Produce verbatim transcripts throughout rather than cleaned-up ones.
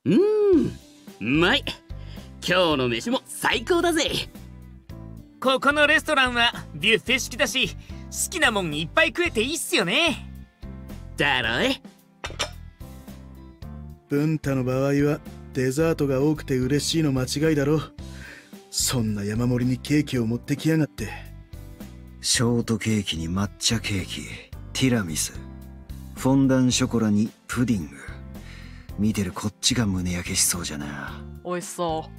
ーん、うまい。今日の飯も最高だぜ。 ここのレストランはビュッフェ式だし、好きなもんいっぱい食えていいっすよね。 だろい。 文太の場合はデザートが多くて嬉しいの間違いだろ。そんな山盛りにケーキを持ってきやがって。 ショートケーキに抹茶ケーキ、ティラミス、フォンダンショコラにプディング。見てるこっちが胸焼けしそうじゃな。 美味しそう。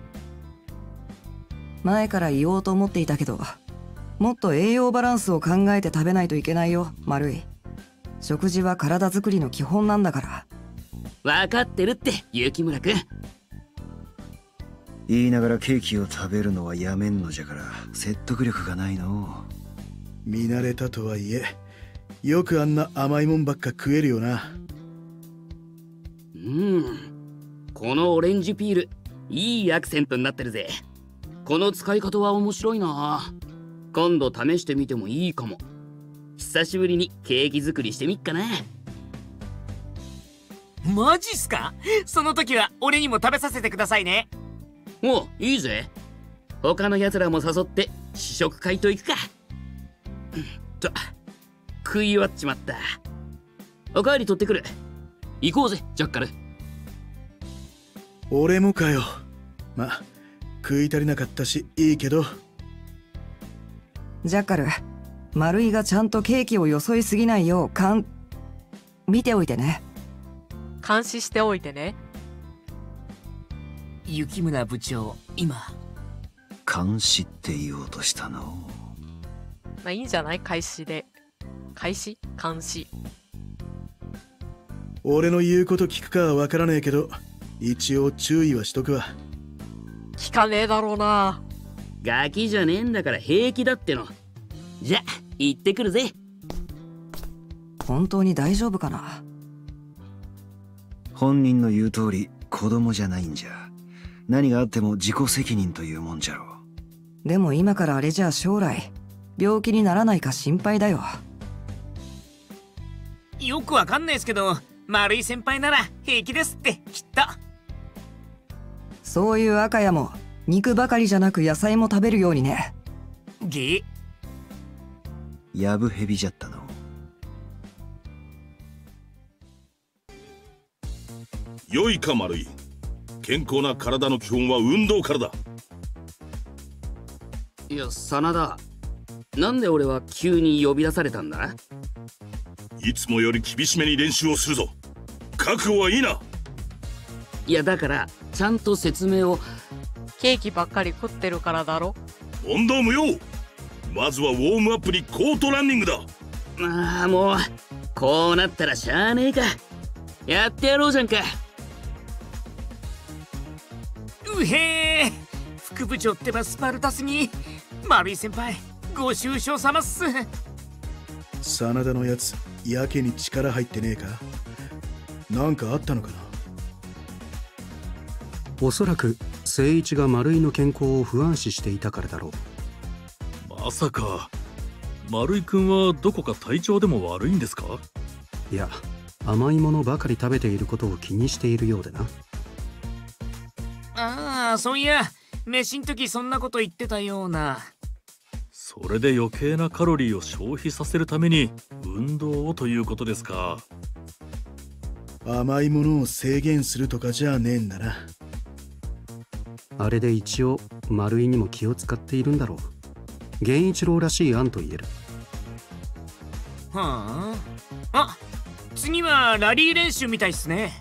前から言おうと思っていたけど、もっと栄養バランスを考えて食べないといけないよ、丸い。食事は体作りの基本なんだから。 分かってるって雪村くん。 言いながらケーキを食べるのはやめんのじゃから説得力がないの。 見慣れたとはいえ、よくあんな甘いもんばっか食えるよな。 うん、このオレンジピールいいアクセントになってるぜ。この使い方は面白いな。今度試してみてもいいかも。久しぶりにケーキ作りしてみっかな。 マジっすか？その時は俺にも食べさせてくださいね。 お、いいぜ。他のやつらも誘って試食会と行くか。うんと食い終わっちまった。おかわり取ってくる。行こうぜジャッカル。 俺もかよ。ま、食い足りなかったしいいけど。 ジャッカル、丸井がちゃんとケーキをよそいすぎないようかん見ておいてね。 監視しておいてね。 雪村部長、今監視って言おうとしたの。 まあいいんじゃない？開始で。開始？監視。 俺の言うこと聞くかはわからねえけど、一応注意はしとくわ。 聞かねえだろうな。 ガキじゃねえんだから平気だっての。じゃ行ってくるぜ。 本当に大丈夫かな。 本人の言う通り子供じゃないんじゃ。何があっても自己責任というもんじゃろう。でも今からあれじゃ将来病気にならないか心配だよ。 よくわかんないですけど、丸井先輩なら平気ですってきっと。 そういう赤谷も肉ばかりじゃなく野菜も食べるようにね。 げやぶヘビじゃったの。 良いか丸井。健康な体の基本は運動からだ。 いや真田、なんで俺は急に呼び出されたんだ？ いつもより厳しめに練習をするぞ。覚悟はいいな。 いやだからちゃんと説明を。 ケーキばっかり食ってるからだろ。 問答無用。まずはウォームアップにコートランニングだ。 ああもうこうなったらしゃあねえか。やってやろうじゃんか。 うへー、副部長ってばスパルタすぎ。丸井先輩ご愁傷様っす。 真田のやつやけに力入ってねえか。なんかあったのかな。 おそらく誠一が丸井の健康を不安視していたからだろう。まさか丸井君はどこか体調でも悪いんですか？ いや、甘いものばかり食べていることを気にしているようでな。 ああ、そういや飯ん時そんなこと言ってたような。 それで余計なカロリーを消費させるために運動をということですか。 甘いものを制限するとかじゃねえんだな。 あれで一応丸井にも気を使っているんだろう。源一郎らしい案と言える。 はあ。あ、次はラリー練習みたいっすね。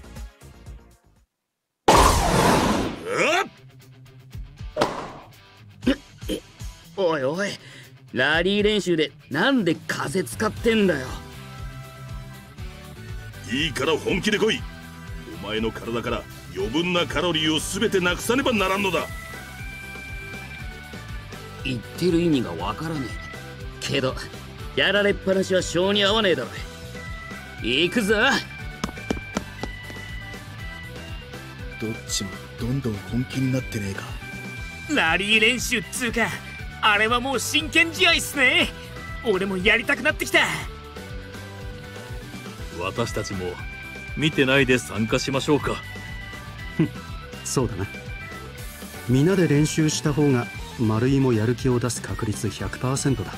おいおい、ラリー練習でなんで風使ってんだよ。 いいから本気で来い。お前の体から余分なカロリーを全てなくさねばならんのだ。 言ってる意味がわからねえけど、やられっぱなしは性に合わねえだろ。行くぞ。 どっちもどんどん本気になってねえか。 ラリー練習っつうか、あれはもう真剣試合っすね。俺もやりたくなってきた。 私たちも見てないで参加しましょうか。 そうだな。皆で練習した方が丸井もやる気を出す確率 ひゃくパーセント だ。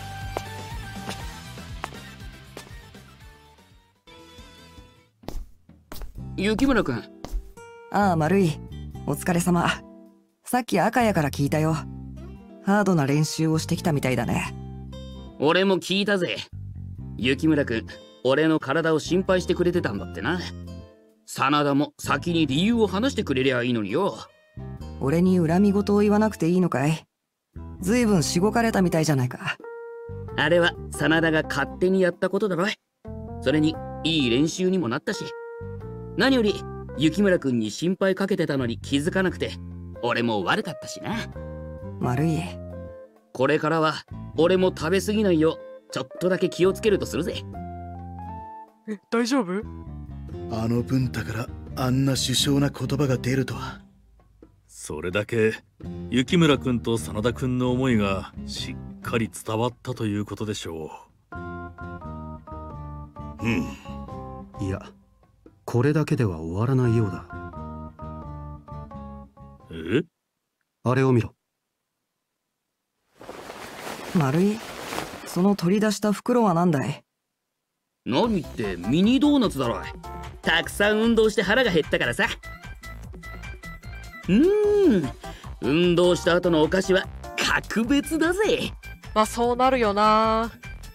雪村君。 ああ、丸井。お疲れ様。さっき赤谷から聞いたよ。ハードな練習をしてきたみたいだね。 俺も聞いたぜ。雪村君、俺の体を心配してくれてたんだってな。真田も先に理由を話してくれりゃいいのによ。 俺に恨み事を言わなくていいのかい？ずいぶんしごかれたみたいじゃないか。 あれは真田が勝手にやったことだろ。それにいい練習にもなったし。何より雪村君に心配かけてたのに気づかなくて俺も悪かったしな。 丸い。 これからは俺も食べ過ぎないようちょっとだけ気をつけるとするぜ。 え、大丈夫？ あの文太からあんな殊勝な言葉が出るとは。 それだけ雪村君と真田君の思いがしっかり伝わったということでしょう。うん。 いや、これだけでは終わらないようだ。 え？ あれを見ろ。 丸い。その取り出した袋は何だい？ 何ってミニドーナツだろ。たくさん運動して腹が減ったからさ。うーん、運動した後のお菓子は格別だぜ。 まあそうなるよな。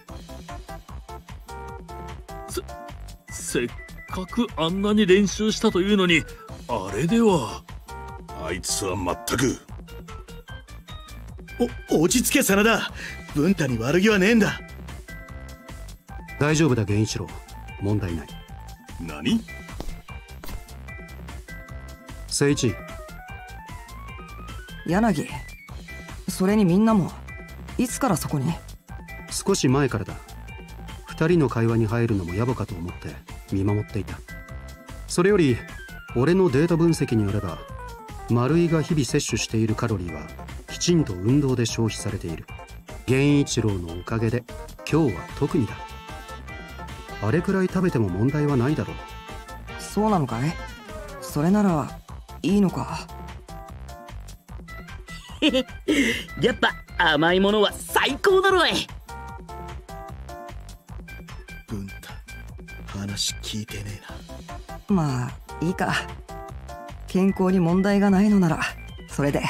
せせっかくあんなに練習したというのにあれでは。 あいつはまったく。 お落ち着け真田。文太に悪気はねえんだ。 大丈夫だ源一郎、問題ない。 何？ 誠一。 柳。それにみんなもいつからそこに？ 少し前からだ。二人の会話に入るのも野暮かと思って見守っていた。それより俺のデータ分析によれば丸井が日々摂取しているカロリーはきちんと運動で消費されている。源一郎のおかげで今日は特にだ。あれくらい食べても問題はないだろう。 そうなのかい？それならいいのか。 やっぱ甘いものは最高だろい。 文太、話聞いてねえな。まあいいか。健康に問題がないのならそれで。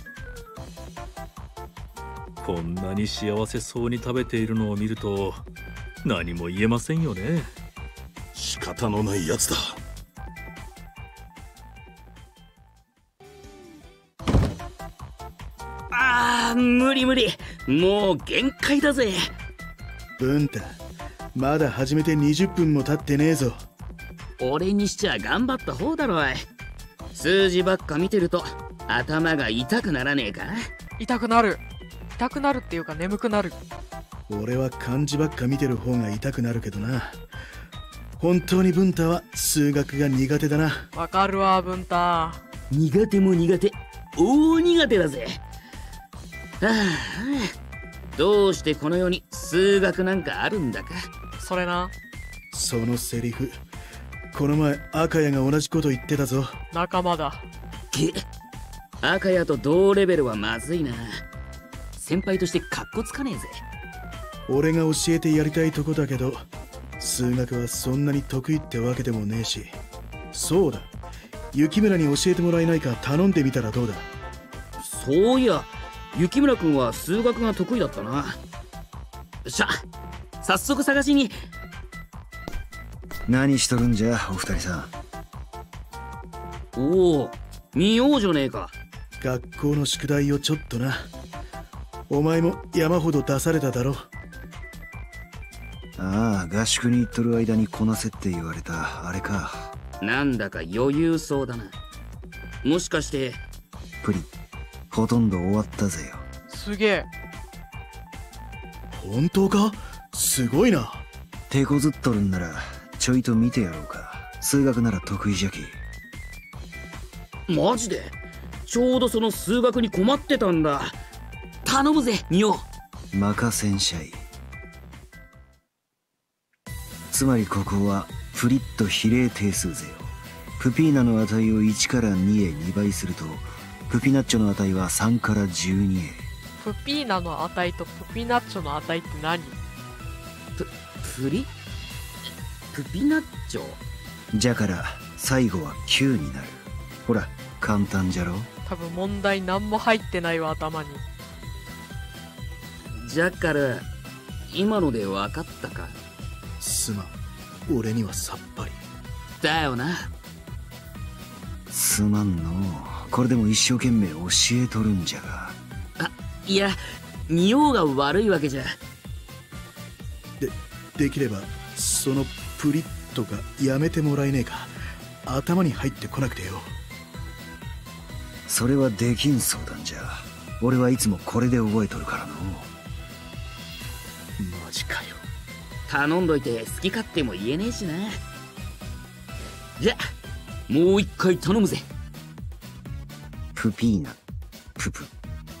こんなに幸せそうに食べているのを見ると何も言えませんよね。 仕方のないやつだ。 あー、無理無理、もう限界だぜ。 文太、まだ始めてにじゅっぷんも経ってねえぞ。 俺にしちゃ頑張った方だろい。数字ばっか見てると頭が痛くならねえか？ 痛くなる。痛くなるっていうか眠くなる。 俺は漢字ばっか見てる方が痛くなるけどな。本当に文太は数学が苦手だな。 わかるわ文太。 苦手も苦手、大苦手だぜ。はあ、どうしてこの世に数学なんかあるんだか。 それな。 そのセリフ、この前赤谷が同じこと言ってたぞ。 仲間だ。 げ、赤谷と同レベルはまずいな。先輩としてカッコつかねえぜ。 俺が教えてやりたいとこだけど、数学はそんなに得意ってわけでもねえし。そうだ、雪村に教えてもらえないか頼んでみたらどうだ。 そういや、雪村君は数学が得意だったな。しゃ、早速探しに。 何しとるんじゃお二人さん。おお、見ようじゃねえか。 学校の宿題をちょっとな。お前も山ほど出されただろ。 ああ、合宿に行っとる間にこなせって言われたあれか。 なんだか余裕そうだな。もしかしてプリンほとんど終わったぜよ。 すげえ。 本当か？すごいな。 手こずっとるんならちょいと見てやろうか。数学なら得意じゃき。 マジで？ちょうどその数学に困ってたんだ。頼むぜ、見よう。任せんしゃい。つまりここはフリット比例定数ぜよ。 プピーナの値をいちからにへにばいすると、プピナッチョの値はさんからじゅうにへ。 プピーナの値とプピナッチョの値って何？ プ、プリプピナッチョ？ じゃから最後はきゅうになる。ほら簡単じゃろ。 多分問題何も入ってないわ、頭に。 じゃから今ので分かったか？ すまん、俺にはさっぱりだよな。 すまんのう。これでも一生懸命教えとるんじゃが。 あ、いや、匂うが悪いわけじゃ。 でできればそのプリッとかやめてもらえねえか。頭に入ってこなくてよ。 それはできん相談じゃ。俺はいつもこれで覚えとるからの。 マジかよ。 頼んどいて好き勝手も言えねえしな。じゃもう一回頼むぜ。 プピーナププ。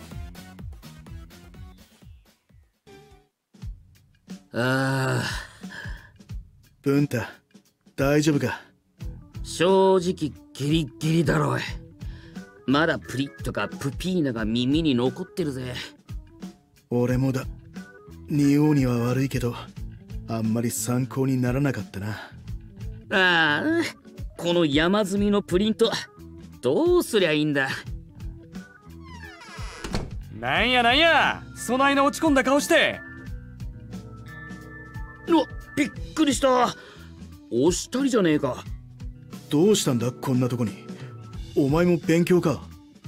ああ、 文太大丈夫か？ 正直ギリギリだろう。まだプリッとかプピーナが耳に残ってるぜ。 俺もだ。匂うには悪いけどあんまり参考にならなかったな。 ああ、この山積みのプリントどうすりゃいいんだ。 なんやなんや、そないな落ち込んだ顔して。 うわ、びっくりした。押したりじゃねえか。 どうしたんだこんなとこに。お前も勉強か？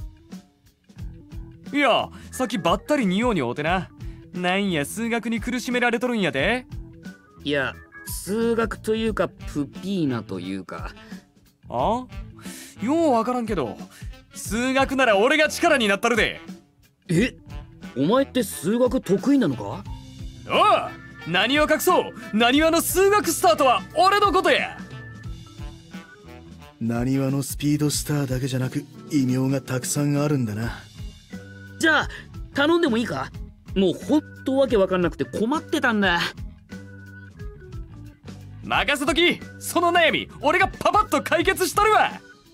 いや、さっきばったり匂うに会うてな。なんや数学に苦しめられとるんやで。 いや、数学というかプピーナというか。 あ？ようわからんけど、数学なら俺が力になったるで。 え、お前って数学得意なのか？ おう、何を隠そう、何話の数学スタートは俺のことや。 何話のスピードスターだけじゃなく異名がたくさんあるんだな。 じゃあ頼んでもいいか？もうほんとわけわかんなくて困ってたんだ。 任せとき、その悩み俺がパパッと解決しとるわ。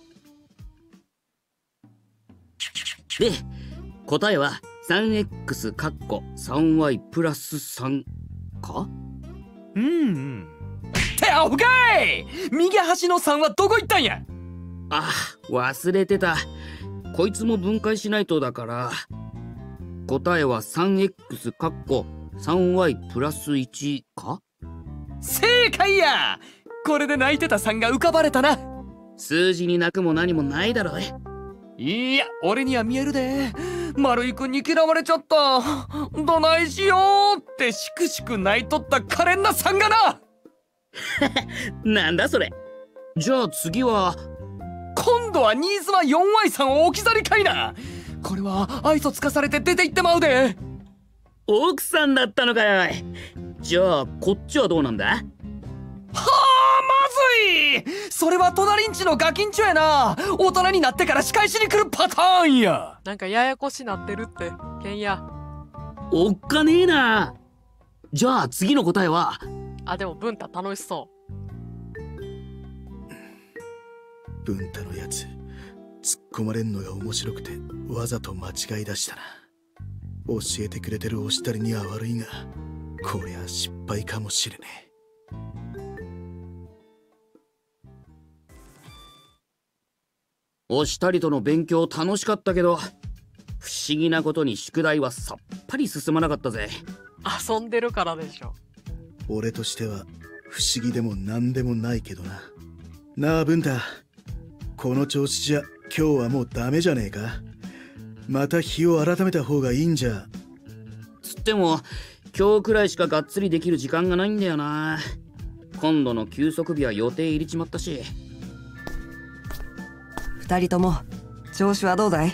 で、答えは スリーエックス かっこ スリーワイ プラスさんか？ うんうん。ってアホかい！右端のさんはどこ行ったんや？ あ、忘れてた。こいつも分解しないとだから。答えは スリーエックス かっこ スリーワイ プラスいちか？ 正解や！これで泣いてたさんが浮かばれたな。 数字に泣くも何もないだろう。 いや、俺には見えるで。丸井くんに嫌われちゃった。どないしようってしくしく泣いとった可憐なさんがな。 なんだそれ。じゃあ次は今度は新妻 よんワイ さんを置き去りかいな。これは愛想つかされて出て行ってまうで。 奥さんだったのかよ。じゃあこっちはどうなんだ？ はあ、まずい。それは隣んちのガキンチョやな。大人になってから仕返しに来るパターンや。 なんかややこしなってるって、ケンヤ。 おっかねえな。じゃあ次の答えは？ あ、でも文太楽しそう。 文太のやつ突っ込まれんのが面白くてわざと間違い出したな。教えてくれてるおしたりには悪いが、こりゃ失敗かもしれねえ。 おしたりとの勉強楽しかったけど、不思議なことに宿題はさっぱり進まなかったぜ。 遊んでるからでしょ。 俺としては不思議でも何でもないけどな。なあ文太、この調子じゃ今日はもうダメじゃねえか。また日を改めた方がいいんじゃ。 つっても今日くらいしかがっつりできる時間がないんだよな。今度の休息日は予定入れちまったし。 二人とも調子はどうだい？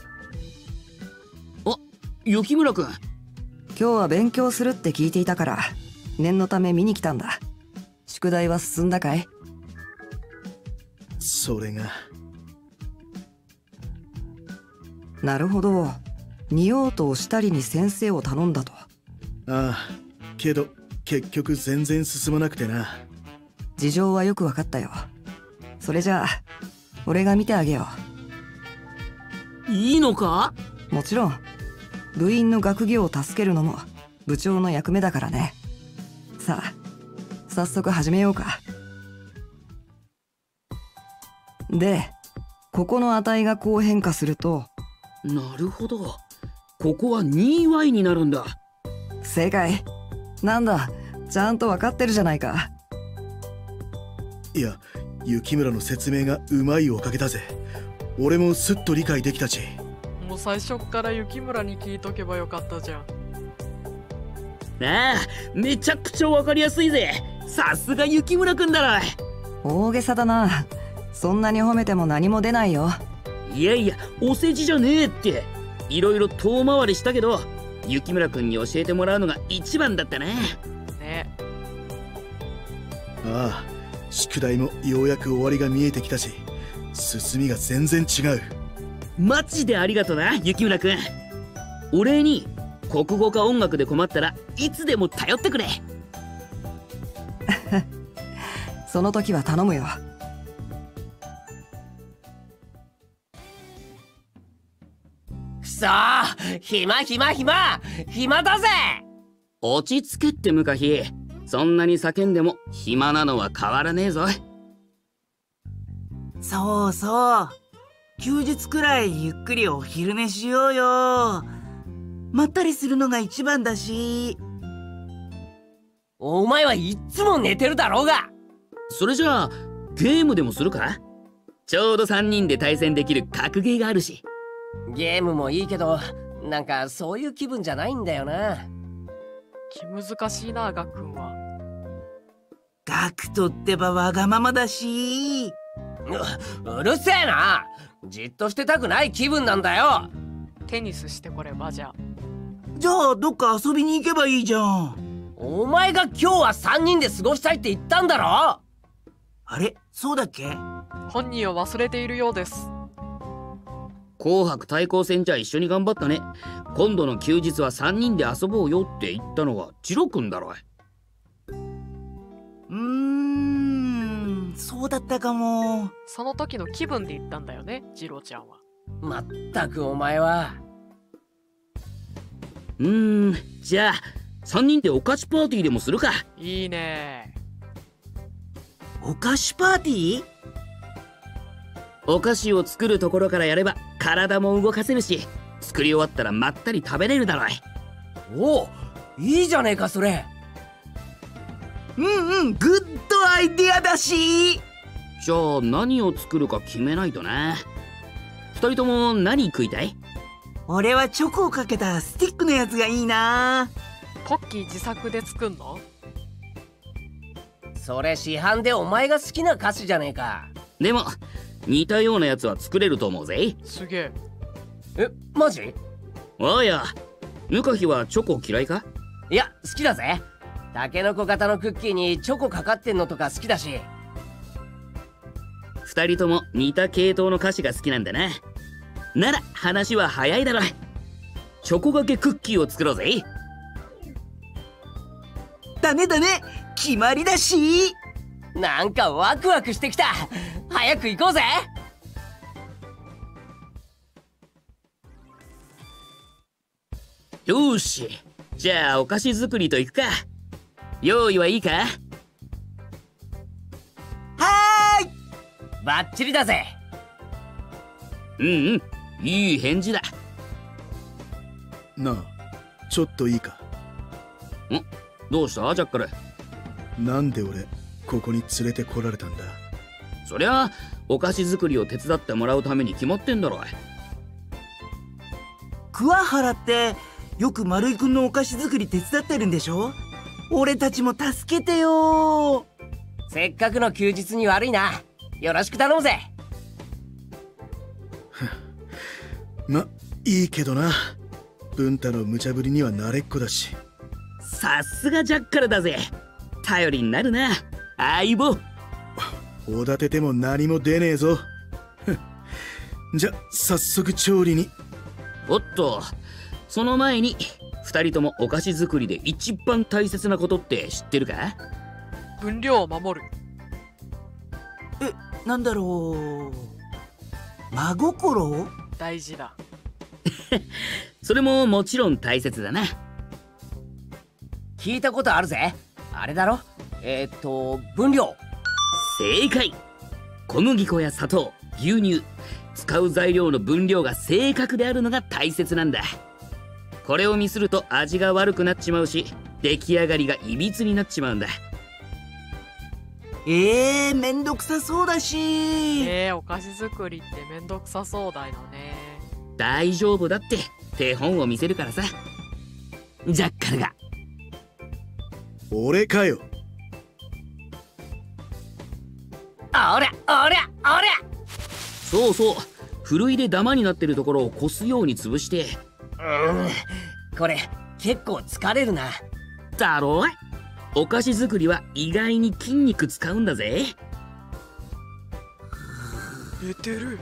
あ、雪村くん。 今日は勉強するって聞いていたから念のため見に来たんだ。宿題は進んだかい？ それが。 なるほど。仁王としたりに先生を頼んだと。 ああ、けど結局全然進まなくてな。 事情はよく分かったよ。それじゃあ俺が見てあげよいいのか？ う。もちろん部員の学業を助けるのも部長の役目だからね。さあ早速始めようか。でここの値がこう変化すると。 なるほど、ここは にワイ になるんだ。 正解。なんだちゃんと分かってるじゃないか。 いや、雪村の説明がうまいおかげだぜ。俺もすっと理解できたし。 もう最初っから雪村に聞いとけばよかったじゃん。 ああ、めちゃくちゃわかりやすいぜ。さすが雪村くんだろ。 大げさだな。そんなに褒めても何も出ないよ。 いやいや、お世辞じゃねえって。いろいろ遠回りしたけど雪村くんに教えてもらうのが一番だったね。 ね。 ああ、宿題もようやく終わりが見えてきたし、進みが全然違う。 マジでありがとな雪村くん。お礼に国語か音楽で困ったらいつでも頼ってくれ。 その時は頼むよ。 くそー、暇暇暇暇だぜ。 落ち着けってムカヒ。そんなに叫んでも暇なのは変わらねえぞ。 そうそう、休日くらいゆっくりお昼寝しようよ。まったりするのが一番だし。 お前はいっつも寝てるだろうが。 それじゃあゲームでもするか？ちょうどさんにんで対戦できる格ゲーがあるし。 ゲームもいいけど、なんかそういう気分じゃないんだよな。 気難しいな、ガク君は。 ガクトってばわがままだし。 う, うるせえな。じっとしてたくない気分なんだよ。 テニスしてこればじゃ。 じゃあどっか遊びに行けばいいじゃん。 お前が今日はさんにんで過ごしたいって言ったんだろ。 あれ、そうだっけ？ 本人は忘れているようです。 紅白対抗戦じゃ一緒に頑張ったね。今度の休日はさんにんで遊ぼうよって言ったのはジロくんだろ。 うーん、そうだったかも。 その時の気分で言ったんだよね、ジロちゃんは。 まったくお前は。 うーん、じゃあさんにんでお菓子パーティーでもするか。 いいね。 お菓子パーティー？ お菓子を作るところからやれば体も動かせるし、作り終わったらまったり食べれるだろい。 おお、いいじゃねえかそれ。 うんうん、グッドアイデアだし。 じゃあ何を作るか決めないとな。ふたりとも何食いたい？ 俺はチョコをかけたスティックのやつがいいな。 ポッキー自作で作んの？ それ市販でお前が好きな菓子じゃねえか。 でも似たようなやつは作れると思うぜ。 すげえ。 え、マジ？ おや、ムカヒはチョコ嫌いか？ いや、好きだぜ。タケノコ型のクッキーにチョコかかってんのとか好きだし。 二人とも似た系統の菓子が好きなんだな。なら話は早いだろ。チョコがけクッキーを作ろうぜ。 だねだね、決まりだし。 なんかワクワクしてきた。早く行こうぜ。 よし、じゃあお菓子作りといくか。用意はいいか？ はーい、 バッチリだぜ。 うんうん、いい返事だ。 なあ、ちょっといいか？ ん？どうしたジャッカル？ なんで俺ここに連れてこられたんだ？ そりゃお菓子作りを手伝ってもらうために決まってんだろ。 桑原ってよく丸井くんのお菓子作り手伝ってるんでしょ？俺たちも助けてよ。 せっかくの休日に悪いな。よろしく頼むぜ。 ま、いいけどな。文太の無茶ぶりには慣れっこだし。 さすがジャッカルだぜ。頼りになるな相棒。 おだてても何も出ねえぞ。じゃ早速調理に。 おっと、その前にふたりともお菓子作りで一番大切なことって知ってるか？ 分量を守る。 え、なんだろう。 真心？ 大事だ。 それももちろん大切だな。 聞いたことあるぜ。あれだろ、えー、っと分量。 正解。小麦粉や砂糖、牛乳、使う材料の分量が正確であるのが大切なんだ。これをミスると味が悪くなっちまうし、出来上がりがいびつになっちまうんだ。 えー、めんどくさそうだし。 えー、お菓子作りってめんどくさそうだよね。 大丈夫だって手本を見せるからさ。ジャッカルが。 俺かよ。 ありゃありゃありゃ。 そうそう、ふるいでダマになってるところをこすように潰して。 うん、これ結構疲れるな。 だろう。お菓子作りは意外に筋肉使うんだぜ。 寝てる。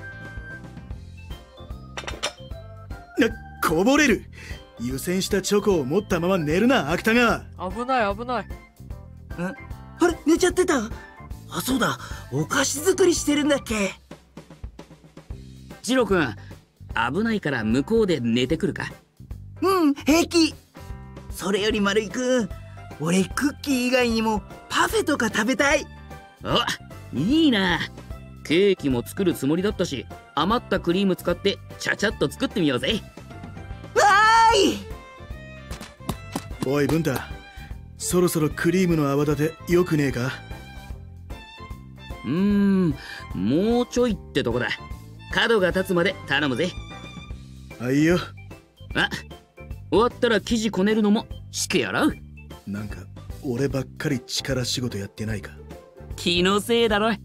な、こぼれる。湯煎したチョコを持ったまま寝るな、芥川。 危ない危ない。ん？ あれ、寝ちゃってた。あ、そうだ、お菓子作りしてるんだっけ。 ジロ君、危ないから向こうで寝てくるか。 うん、平気。それより丸井くん、俺クッキー以外にもパフェとか食べたい。 あ、いいな。ケーキも作るつもりだったし、余ったクリーム使ってちゃちゃっと作ってみようぜ。 わーい。 おい文太、そろそろクリームの泡立てよくねえか。 うーん、もうちょいってとこだ。角が立つまで頼むぜ。 あ、いいよ。 あ、終わったら生地こねるのもしてやろう。 なんか俺ばっかり力仕事やってないか。 気のせいだろ。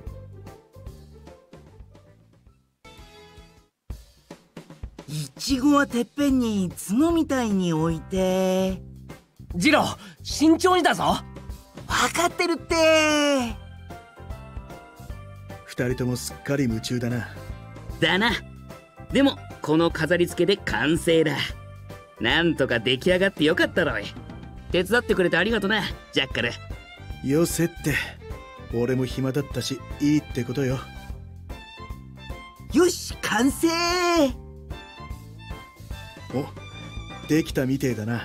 いちごはてっぺんに角みたいに置いて。 ジロー、慎重にだぞ。 分かってるって。 二人ともすっかり夢中だな。 だな。でもこの飾り付けで完成だ。なんとか出来上がってよかったろい。手伝ってくれてありがとな、ジャッカル。 よせって。俺も暇だったしいいってことよ。 よし、完成。 お、できたみてえだな。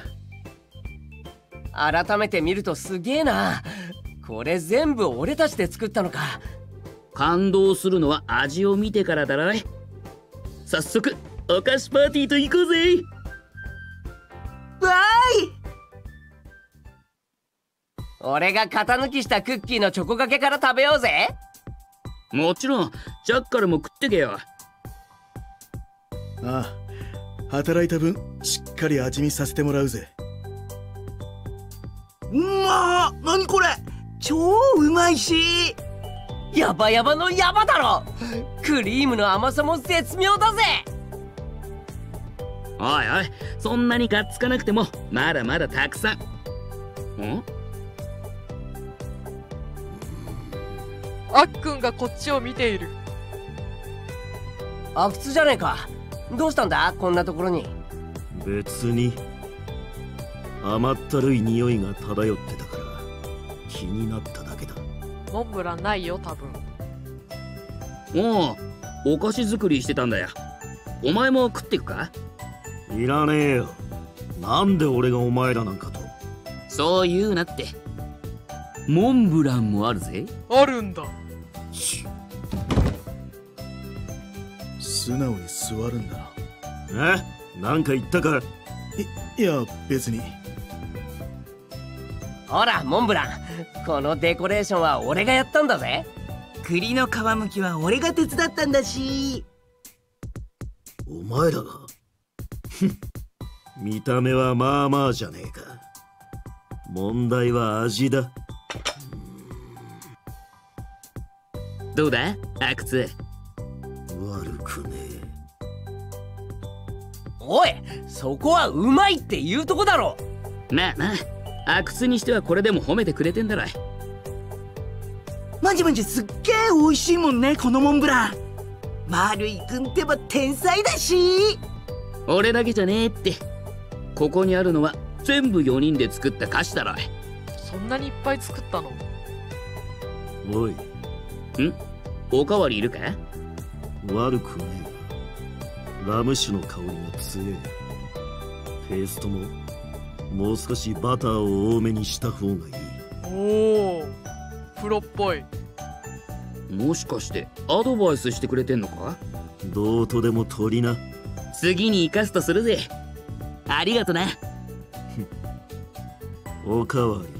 改めて見るとすげえな。これ全部俺たちで作ったのか。 感動するのは味を見てからだろい。早速お菓子パーティーと行こうぜ。 わーい。 俺が型抜きしたクッキーのチョコがけから食べようぜ。 もちろん、ジャッカルも食ってけよ。 ああ、働いた分しっかり味見させてもらうぜ。 うまー。何これ、超うまいし。 ヤバヤバのヤバだろ。クリームの甘さも絶妙だぜ。 おいおい、そんなにがっつかなくてもまだまだたくさん。ん？ あっくんがこっちを見ている。 阿久津じゃねえか。どうしたんだ、こんなところに。 別に。甘ったるい匂いが漂ってたから気になっただけだ。 モンブランないよ、多分。 おお、お菓子作りしてたんだよ。お前も食ってくか？ いらねえよ。なんで俺がお前らなんかと。 そう言うなって。モンブランもあるぜ。 あるんだ。 素直に座るんだな。 え？なんか言ったか？ い、いや別に。 ほらモンブラン、このデコレーションは俺がやったんだぜ。 栗の皮むきは俺が手伝ったんだし。 お前らが見た目はまあまあじゃねえか。問題は味だ。 どうだ阿久津。 悪くねえ。 おい、そこはうまいって言うとこだろ。 まあな、阿久津にしてはこれでも褒めてくれてんだろ。 マジマジすっげえ美味しいもんね、このモンブラン。丸井くんってば天才だし。 俺だけじゃねえって。ここにあるのは全部よにんで作った菓子だろ。 そんなにいっぱい作ったの？ おい。 ん？おかわりいるか？ 悪くねえがラム酒の香りが強え。ペーストももう少しバターを多めにした方がいい。 おお、プロっぽい。 もしかしてアドバイスしてくれてんのか？ どうとでも取りな。 次に生かすとするぜ。ありがとな。 おかわり。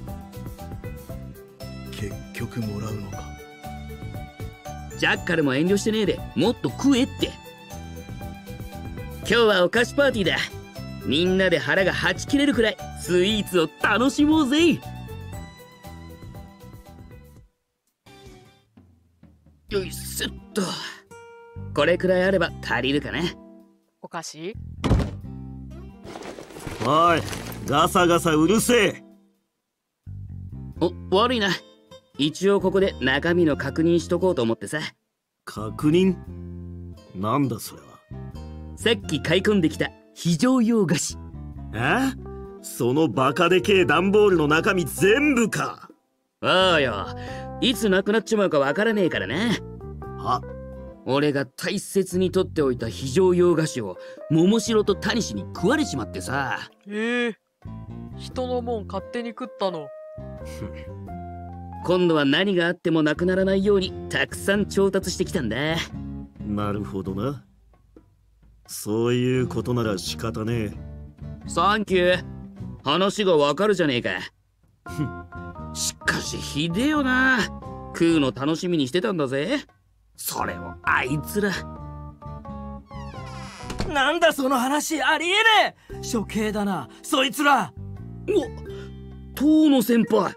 結局もらうのか。 ジャッカルも遠慮してねえでもっと食えって。今日はお菓子パーティーだ。みんなで腹がはち切れるくらいスイーツを楽しもうぜ。よいしょっと。これくらいあれば足りるかな。 お菓子？ おい、ガサガサうるせえ。 お、悪いな。一応ここで中身の確認しとこうと思ってさ。 確認？なんだそれは。 さっき買い込んできた非常用菓子。 え？そのバカでけえ段ボールの中身全部か。 ああよ、いつなくなっちまうかわからねえからな。 は？ 俺が大切に取っておいた非常用菓子を桃城とタニシに食われちまってさ。 ええー、人のもん勝手に食ったの。 今度は何があってもなくならないようにたくさん調達してきたんだ。 なるほどな。そういうことなら仕方ねえ。サンキュー。話がわかるじゃねえか。しかしひでえよな。食うの楽しみにしてたんだぜ。それをあいつら。 なんだその話、ありえねえ。処刑だなそいつら。 お、遠野先輩。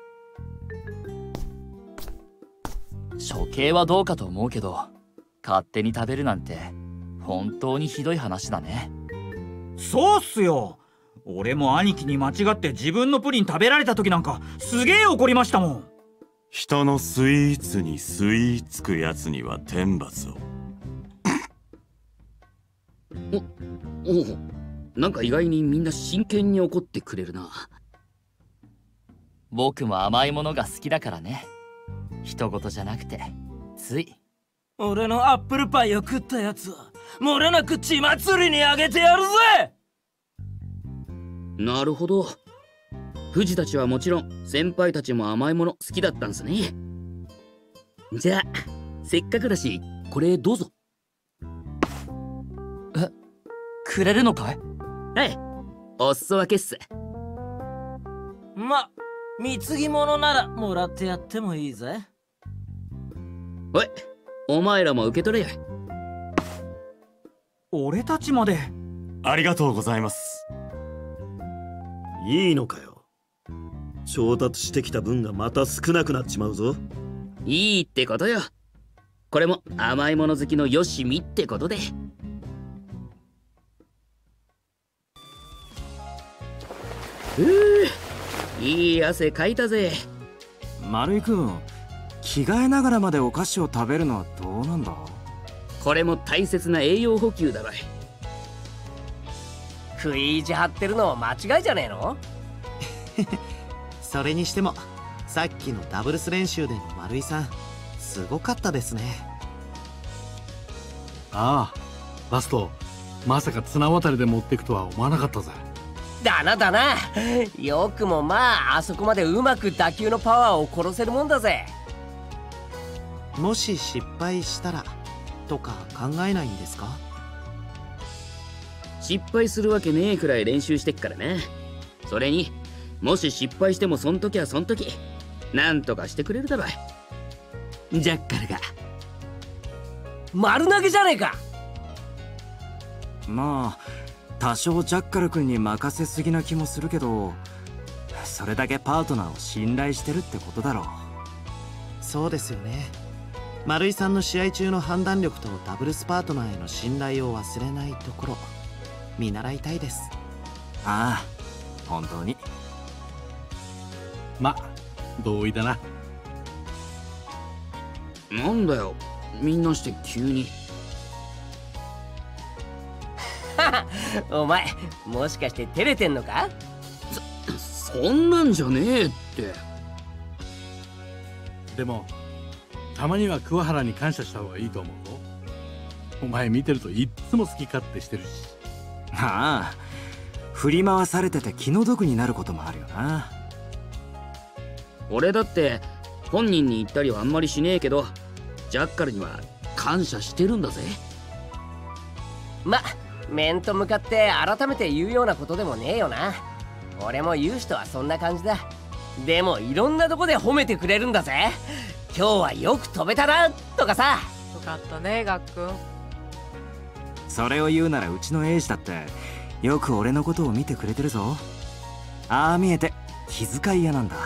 処刑はどうかと思うけど、勝手に食べるなんて本当にひどい話だね。 そうっすよ。俺も兄貴に間違って自分のプリン食べられた時なんかすげえ怒りましたもん。 人のスイーツにスイーツくやつには天罰を。 お、おう、なんか意外にみんな真剣に怒ってくれるな。 僕も甘いものが好きだからね。人事じゃなくてつい。 俺のアップルパイを食ったやつ漏れなく血祭りにあげてやるぜ。 なるほど。藤たちはもちろん先輩たちも甘いもの好きだったんすね。じゃあせっかくだしこれどうぞ。 え、くれるのかい？ はい、お裾分けっす。 ま、貢ぎ物ならもらってやってもいいぜ。 おい、お前らも受け取れよ。 俺たちまで。 ありがとうございます。 いいのかよ。調達してきた分がまた少なくなっちまうぞ。 いいってことよ。これも甘いもの好きのよしみってことで。うぅ、いい汗かいたぜ。 丸井くん、着替えながらまでお菓子を食べるのはどうなんだ？ これも大切な栄養補給だろい。 食い意地張ってるの間違いじゃねえの？ それにしてもさっきのダブルス練習での丸井さんすごかったですね。 ああ、ラストまさか綱渡りで持っていくとは思わなかったぜ。 だなだな、よくもまああそこまでうまく打球のパワーを殺せるもんだぜ。 もし失敗したらとか考えないんですか？ 失敗するわけねえくらい練習してっからね。それにもし失敗してもそん時はそん時なんとかしてくれるだろい。ジャッカルが。 丸投げじゃねえか。 まあ多少ジャッカル君に任せすぎな気もするけど、それだけパートナーを信頼してるってことだろう。 そうですよね。丸井さんの試合中の判断力とダブルスパートナーへの信頼を忘れないところ見習いたいです。 ああ、本当に。 ま、同意だな。 なんだよ、みんなして急に。 お前もしかして照れてんのか？ そ、そんなんじゃねえって。 でもたまには桑原に感謝した方がいいと思うぞ。 お前見てるといっつも好き勝手してるし。 ああ、振り回されてて気の毒になることもあるよな。 俺だって本人に言ったりはあんまりしねえけど、ジャッカルには感謝してるんだぜ。 ま、面と向かって改めて言うようなことでもねえよな。俺も言う人はそんな感じだ。でもいろんなとこで褒めてくれるんだぜ。今日はよく飛べたなとかさ。 よかったね、ガックン。 それを言うならうちのエイジだってよく俺のことを見てくれてるぞ。ああ見えて気遣い屋なんだ。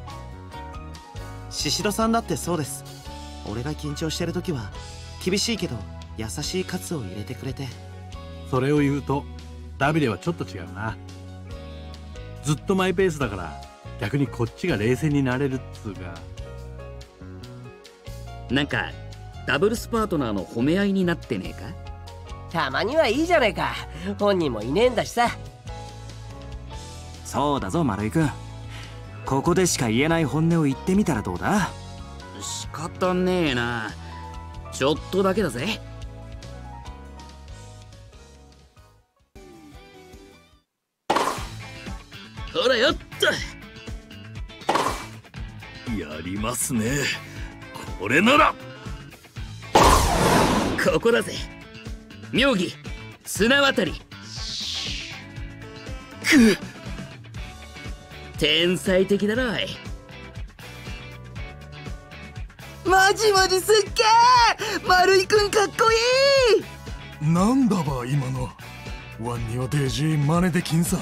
シシドさんだってそうです。俺が緊張してる時は厳しいけど優しいカツを入れてくれて。 それを言うとダビデはちょっと違うな。ずっとマイペースだから逆にこっちが冷静になれるっつうか。 なんかダブルスパートナーの褒め合いになってねえか。 たまにはいいじゃないか。本人もいねえんだしさ。 そうだぞ丸井君、ここでしか言えない本音を言ってみたらどうだ。 仕方ねえな、ちょっとだけだぜ。ほらよっとやりますね。これならここだぜ。妙義綱渡り。くっ、天才的だろい。 マジマジすっげえ、丸井くんかっこいい。 なんだば今の。ワンにはデージ真似できんさ。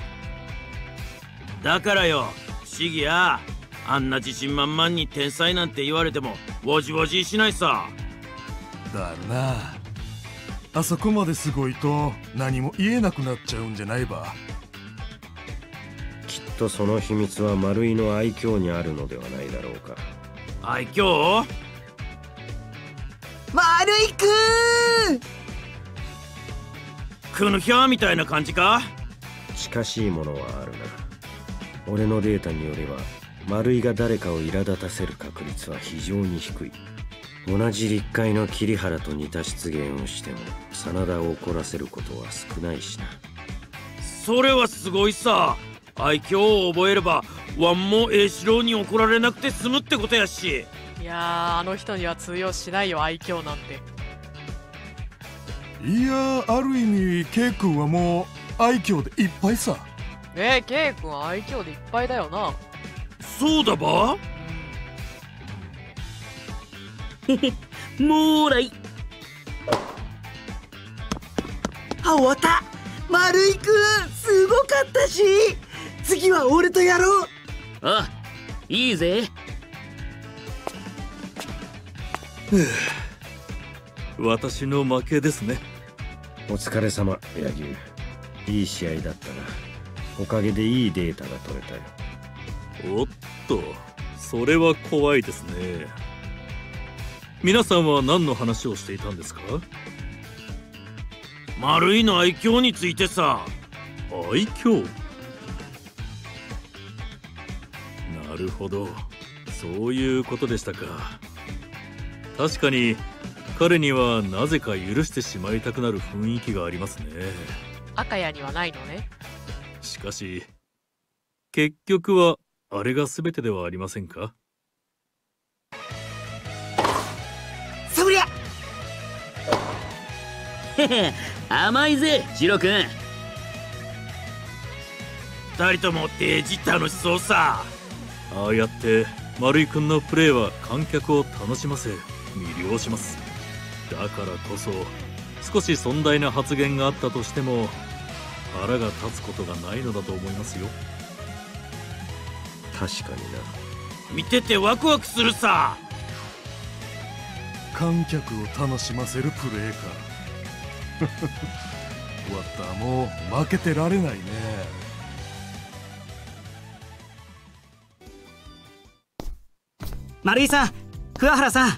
だからよ、不思議や。あんな自信満々に天才なんて言われてもわじわじしないさ。 だな。あそこまですごいと何も言えなくなっちゃうんじゃないば。 きっとその秘密は丸井の愛嬌にあるのではないだろうか。 愛嬌？ 丸井くんクヌヒャーみたいな感じか？ 近しいものはあるな。俺のデータによれば丸井が誰かを苛立たせる確率は非常に低い。同じ立会の桐原と似た出現をしても真田を怒らせることは少ないしな。 それはすごいさ。愛嬌を覚えればワンも栄四郎に怒られなくて済むってことやし。 いやー、あの人には通用しないよ、愛嬌なんて。 いや、ある意味 K 君はもう愛嬌でいっぱいさ。 えー、K 君は愛嬌でいっぱいだよな。 そうだば。 へへ、もーらい。 あ、終わった。丸井くんすごかったし、次は俺とやろう。 あ、いいぜ。 私の負けですね。 お疲れ様、柳生。いい試合だったな。おかげでいいデータが取れたよ。 おっと、それは怖いですね。皆さんは何の話をしていたんですか？ 丸井の愛嬌についてさ。 愛嬌？なるほど、そういうことでしたか。確かに彼にはなぜか許してしまいたくなる雰囲気がありますね。 赤谷にはないのね。 しかし結局はあれが全てではありませんか？ そりゃへへ、甘いぜ、ジロ君。 二人ともデージ楽しそうさ。 ああやって丸井君のプレーは観客を楽しませ魅了します。だからこそ少し尊大な発言があったとしても腹が立つことがないのだと思いますよ。 確かにな。 見ててワクワクするさ。 観客を楽しませるプレーか。終わった、もう負けてられないね。 丸井さん、桑原さん。 あ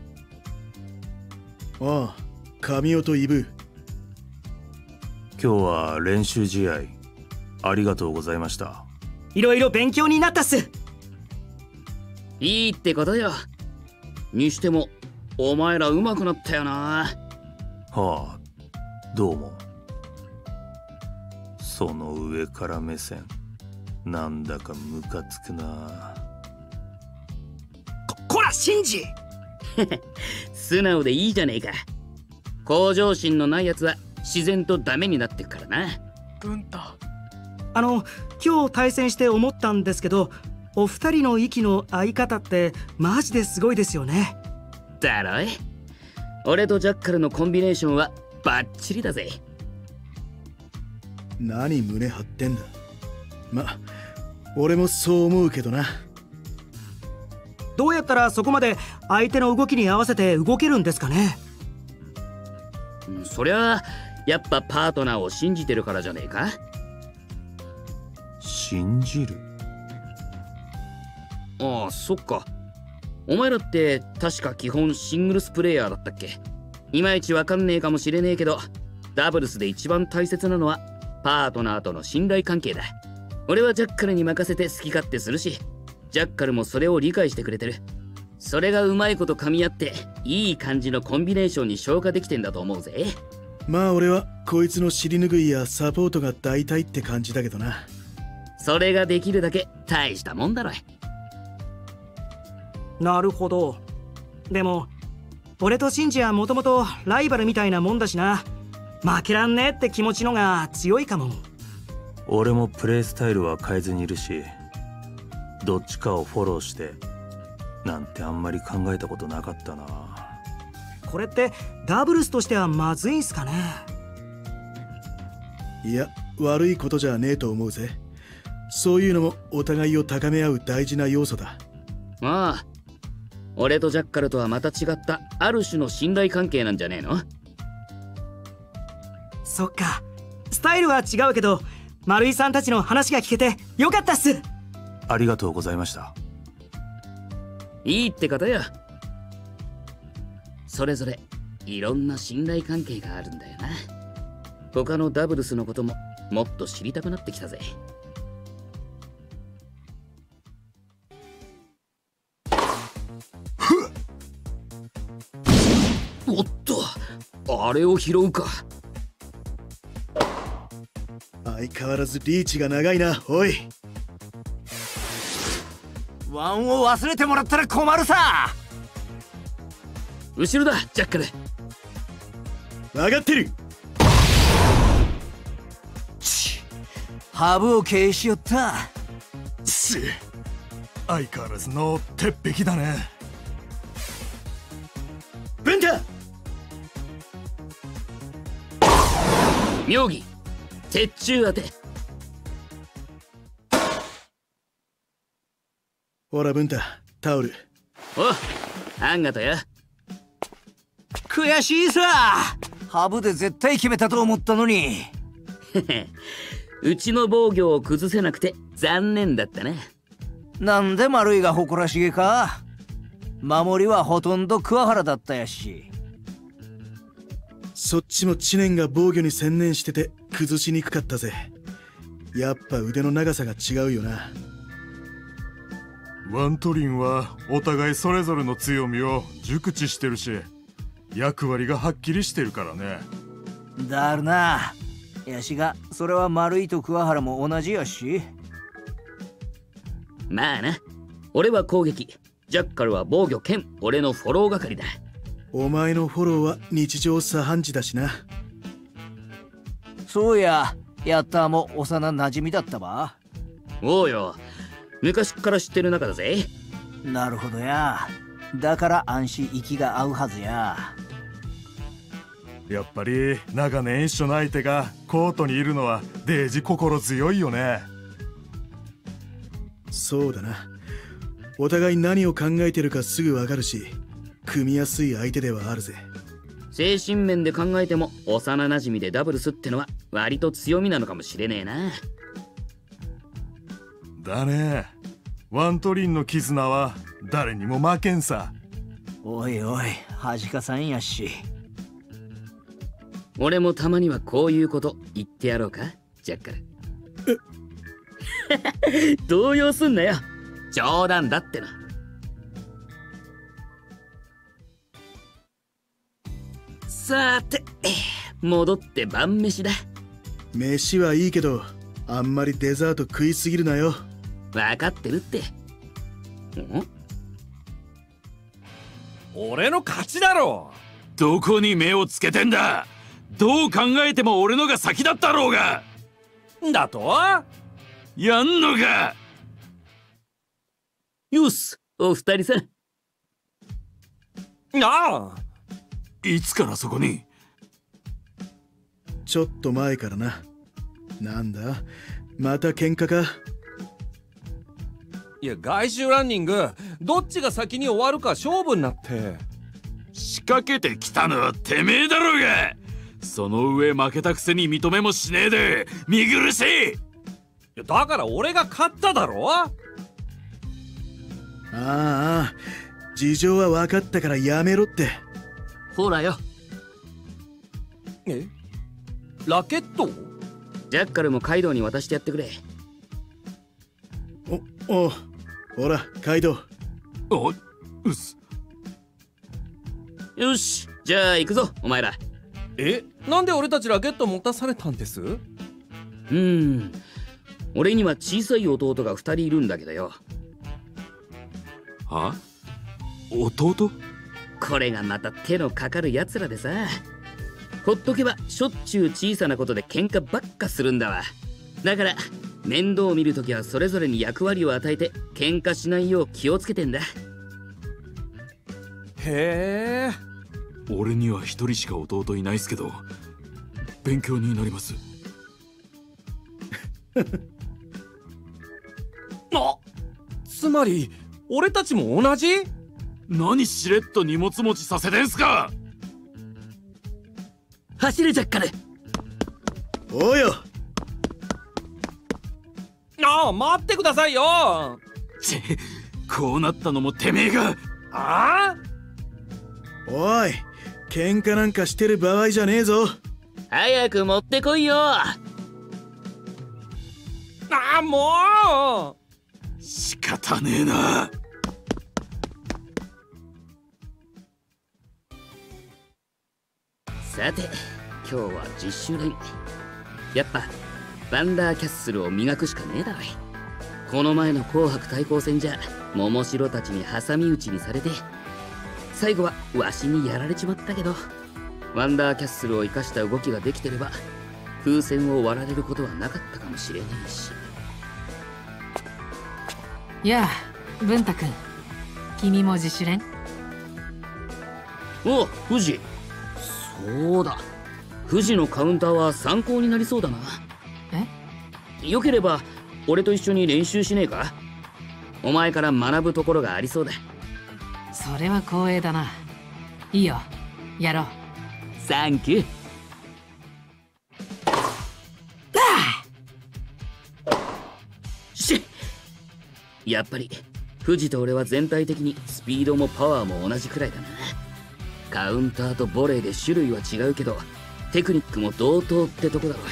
あ、神尾とイブ。 今日は練習試合ありがとうございました。 いろいろ勉強になったっす。 いいってことよ。にしてもお前ら上手くなったよな。 はあ、どうも。その上から目線、なんだかムカつくな。 こらシンジ素直でいいじゃねえか。向上心のないやつは自然とダメになってくからな。 文太。 あの今日対戦して思ったんですけど、お二人の息の合い方ってマジですごいですよね。 だろい。俺とジャッカルのコンビネーションはバッチリだぜ。 何胸張ってんだ。ま、俺もそう思うけどな。 どうやったらそこまで相手の動きに合わせて動けるんですかね。 そりゃやっぱパートナーを信じてるからじゃねえか。 信じる？ ああ、そっか。お前らって確か基本シングルスプレイヤーだったっけ？いまいちわかんねえかもしれねえけど、ダブルスで一番大切なのはパートナーとの信頼関係だ。俺はジャッカルに任せて好き勝手するし、ジャッカルもそれを理解してくれてる。それがうまいこと噛み合っていい感じのコンビネーションに消化できてんだと思うぜ。 まあ俺はこいつの尻拭いやサポートが大体って感じだけどな。 それができるだけ大したもんだろい。 なるほど。でも俺とシンジはもともとライバルみたいなもんだしな。負けらんねえって気持ちのが強いかも。 俺もプレイスタイルは変えずにいるし、どっちかをフォローしてなんてあんまり考えたことなかったな。 これってダブルスとしてはまずいんすかね。 いや、悪いことじゃねえと思うぜ。そういうのもお互いを高め合う大事な要素だ。 ああ、俺とジャッカルとはまた違ったある種の信頼関係なんじゃねえの？ そっか、スタイルは違うけど丸井さんたちの話が聞けてよかったっす。 ありがとうございました。 いいってことよ。それぞれいろんな信頼関係があるんだよな。他のダブルスのことももっと知りたくなってきたぜ。おっと、あれを拾うか。 相変わらずリーチが長いな。おい、 ワンを忘れてもらったら困るさ。 後ろだジャッカル。 分かってる。 ちハブを経営しよった。 し相変わらずの鉄壁だね。 ブンタ妙義鉄柱当て。 ほらブンタ、タオル。 お、あんがとよ。 悔しいさ。ハブで絶対決めたと思ったのに。 うちの防御を崩せなくて残念だったな。 なんで丸井が誇らしげか。守りはほとんど桑原だったやし。 そっちも知念が防御に専念してて崩しにくかったぜ。やっぱ腕の長さが違うよな。 ワントリンはお互いそれぞれの強みを熟知してるし、役割がはっきりしてるからね。 だるな。やしがそれは丸井と桑原も同じやし。 まあな、俺は攻撃、ジャッカルは防御兼俺のフォロー係だ。 お前のフォローは日常茶飯事だしな。 そうや、ヤッターも幼なじみだったわ。 おうよ、昔から知ってる仲だぜ。 なるほどや。だから安心息が合うはずや。 やっぱり長年一緒の相手がコートにいるのはデージ心強いよね。 そうだな。お互い何を考えてるかすぐわかるし、組みやすい相手ではあるぜ。 精神面で考えても幼なじみでダブルスってのは割と強みなのかもしれねえな。 だね。ワントリンの絆は誰にも負けんさ。 おいおい、恥かさんやし。 俺もたまにはこういうこと言ってやろうか、ジャッカル。動揺すんなよ、冗談だってな。 さーて戻って晩飯だ。 飯はいいけどあんまりデザート食いすぎるなよ。 分かってるって。ん？ 俺の勝ちだろ。 どこに目をつけてんだ。どう考えても俺のが先だったろうが。 だと？ やんのか。 よし、お二人さん。 ああ。 いつからそこに？ ちょっと前からな。なんだまた喧嘩か。 いや、外周ランニングどっちが先に終わるか勝負になって。 仕掛けてきたのはてめえだろうが。その上負けたくせに認めもしねえで見苦しい。いや、だから俺が勝っただろ。ああ、事情は分かったからやめろって。 ほらよ。 え？ラケット？ ジャッカルもカイドウに渡してやってくれ。 お、お、ほらカイドウ。 お、うっす。 よし、じゃあ行くぞお前ら。 え、なんで俺たちラケット持たされたんです？ うーん、俺には小さい弟がふたりいるんだけどよ。 は？弟？ これがまた手のかかるやつらでさ、ほっとけばしょっちゅう小さなことで喧嘩ばっかするんだわ。だから面倒を見るときはそれぞれに役割を与えて喧嘩しないよう気をつけてんだ。 へえ。 俺には一人しか弟いないっすけど勉強になります。 あ、つまり俺たちも同じ？ 何しれっと荷物持ちさせてんすか。 走れジャッカル。 おうよ。 ああ、待ってくださいよ。 ちこうなったのもてめえが。 ああ、 おい、喧嘩なんかしてる場合じゃねえぞ。 早く持ってこいよ。 ああ、もう仕方ねえな。 さて今日はじゅっしゅうねん。やっぱワンダーキャッスルを磨くしかねえだろい。この前の紅白対抗戦じゃ桃城たちに挟み撃ちにされて最後はわしにやられちまったけど、ワンダーキャッスルを生かした動きができてれば風船を割られることはなかったかもしれねえし。 やあ文太くん、君も自主練？ おう富士。そうだ、富士のカウンターは参考になりそうだな。え？よければ俺と一緒に練習しねえか？お前から学ぶところがありそうだ。 それは光栄だな。いいよ、やろう。 サンキュー。しっ、やっぱり富士と俺は全体的にスピードもパワーも同じくらいだな。カウンターとボレーで種類は違うけどテクニックも同等ってとこだろい。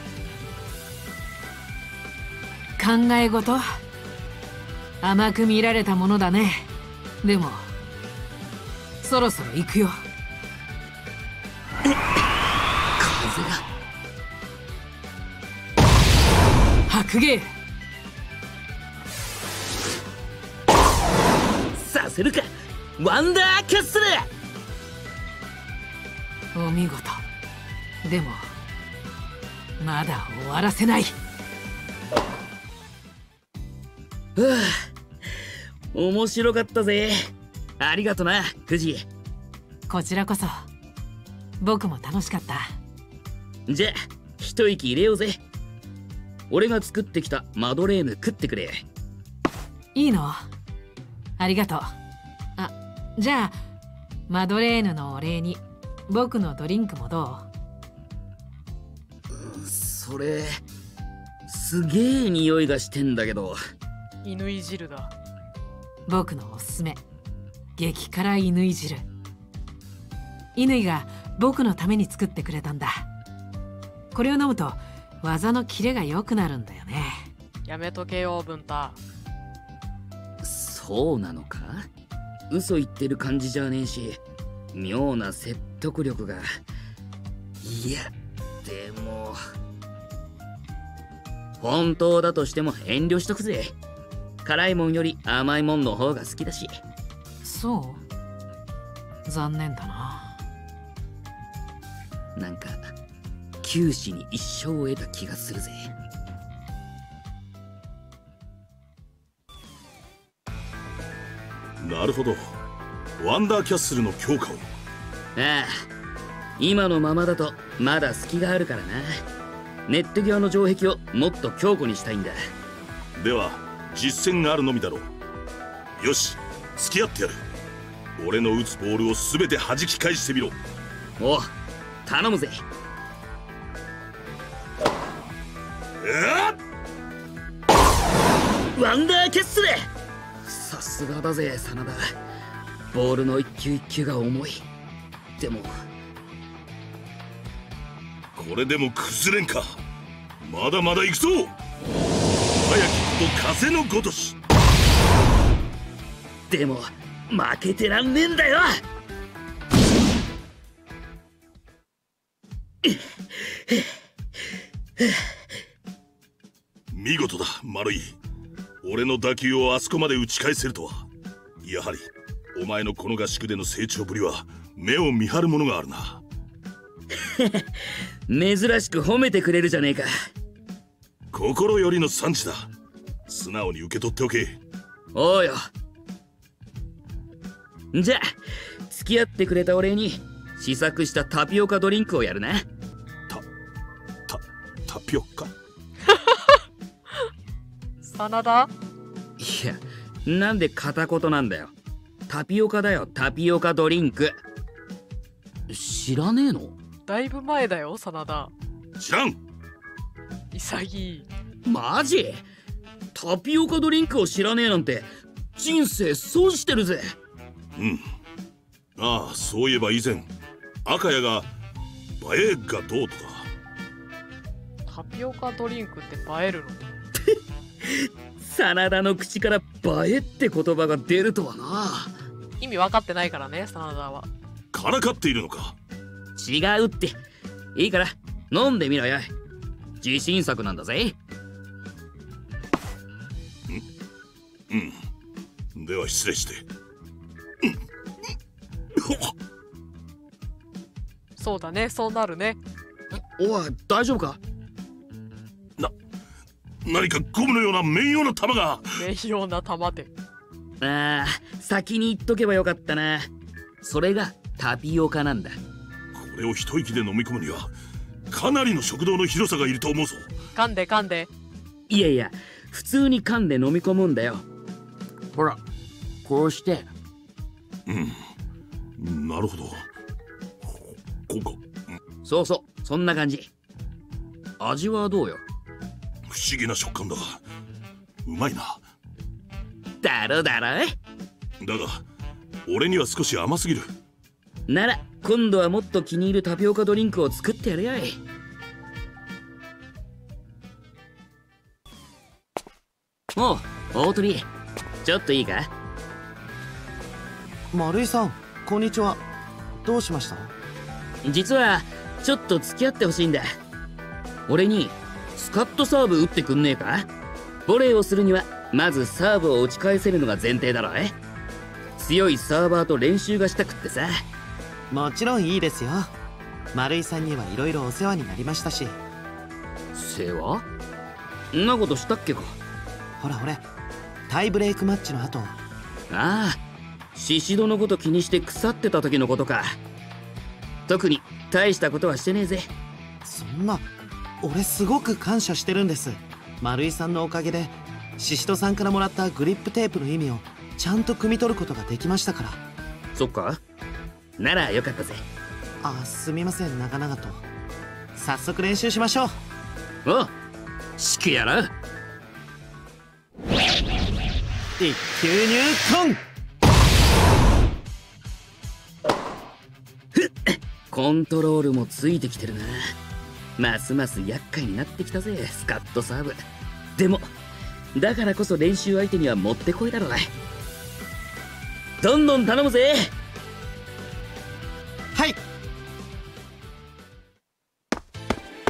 考え事甘く見られたものだね。でもそろそろ行くよ。 風が白芸させるかワンダーキャッスル。 お見事。でもまだ終わらせない。 ふぅ、面白かったぜ。ありがとな富士。 こちらこそ僕も楽しかった。 じゃあ一息入れようぜ。俺が作ってきたマドレーヌ食ってくれ。 いいの？ありがとう。あ、じゃあマドレーヌのお礼に僕のドリンクもどう？それすげえ匂いがしてんだけど。 犬い汁だ。 僕のおすすめ激辛犬い汁。乾が僕のために作ってくれたんだ。これを飲むと技のキレが良くなるんだよね。 やめとけよ文太。 そうなのか？嘘言ってる感じじゃねえし、妙な説得力が。いやでも本当だとしても遠慮しとくぜ。辛いもんより甘いもんの方が好きだし。 そう残念だな。 なんか九死に一生を得た気がするぜ。 なるほど、ワンダーキャッスルの強化を。 ああ、今のままだとまだ隙があるからな。ネット際の城壁をもっと強固にしたいんだ。 では実践があるのみだろう。よし、付き合ってやる。俺の打つボールを全て弾き返してみろ。 おう、頼むぜ。ワンダーキャッスル。さすがだぜ真田。ボールの一球一球が重い。でもこれでも崩れんか。まだまだ行くぞ。早きこと風のごとし。 でも負けてらんねえんだよ。 見事だ丸井。俺の打球をあそこまで打ち返せるとは。やはりお前のこの合宿での成長ぶりは目を見張るものがあるな。 珍しく褒めてくれるじゃねえか。 心よりの産地だ。素直に受け取っておけ。 おうよ。じゃあ付き合ってくれたお礼に試作したタピオカドリンクをやるな。 タタピオカ真田。 いや、なんで片言なんだよ。タピオカだよ、タピオカドリンク。知らねえの？ だいぶ前だよ真田。 知らん。 潔い。 マジ？タピオカドリンクを知らねえなんて人生損してるぜ。 うん。ああ、そういえば以前赤谷が映えがどうとか。 タピオカドリンクって映えるの？ 真田の口から映えって言葉が出るとはな。 意味分かってないからね真田は。 からかっているのか。 違うって。いいから飲んでみろよ。自信作なんだぜ。 うんうんでは失礼して。 そうだね、そうなるね。 おい大丈夫か。 な何かゴムのような綿用の玉が。 綿用な玉で。 ああ、先に言っとけばよかったな。それがタピオカなんだ。 これを一息で飲み込むにはかなりの食道の広さがいると思うぞ。 噛んで噛んで。 いやいや、普通に噛んで飲み込むんだよ。ほらこうして。 うんなるほど。こうか。 そうそう、そんな感じ。味はどうよ。 不思議な食感だがうまいな。 だろだろ。 だが俺には少し甘すぎる。 なら今度はもっと気に入るタピオカドリンクを作ってやるよい。おう大鳥、ちょっといいか。 丸井さんこんにちは。どうしました？ 実はちょっと付き合ってほしいんだ。俺にスカットサーブ打ってくんねえか。ボレーをするにはまずサーブを打ち返せるのが前提だろ。え強いサーバーと練習がしたくってさ。 もちろんいいですよ。丸井さんにはいろいろお世話になりましたし。 世話？んなことしたっけか。 ほらほれタイブレイクマッチの後。 ああ、シシドのこと気にして腐ってた時のことか。特に大したことはしてねえぜ。 そんな、俺すごく感謝してるんです。丸井さんのおかげでシシドさんからもらったグリップテープの意味をちゃんと汲み取ることができましたから。 そっか、ならよかったぜ。 あ、すみません長々と。早速練習しましょう。 おう、しくやろう。 一球入魂。 コントロールもついてきてるな。ますます厄介になってきたぜスカットサーブ。でもだからこそ練習相手にはもってこいだろうな。どんどん頼むぜ。 はい、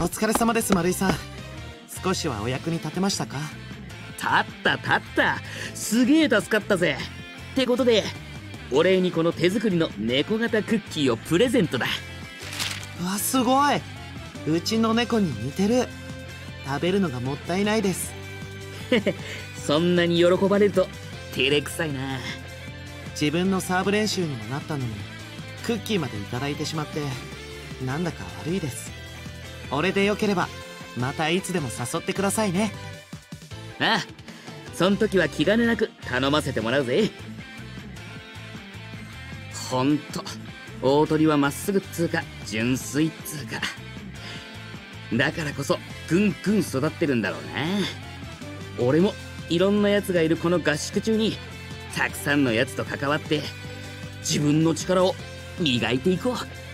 お疲れ様です、丸井さん。少しはお役に立てましたか？ 立った立った、すげえ助かったぜ。ってことでお礼にこの手作りの猫型クッキーをプレゼントだ。 うわ、すごい。うちの猫に似てる。食べるのがもったいないです。 そんなに喜ばれると照れくさいな。 自分のサーブ練習にもなったのにクッキーまでいただいてしまってなんだか悪いです。俺でよければまたいつでも誘ってくださいね。 ああ、そん時は気兼ねなく頼ませてもらうぜ。ほんと大鳥はまっすぐっつうか純粋っつうか、だからこそぐんぐん育ってるんだろうな。俺もいろんなやつがいるこの合宿中にたくさんのやつと関わって自分の力を磨いていこう。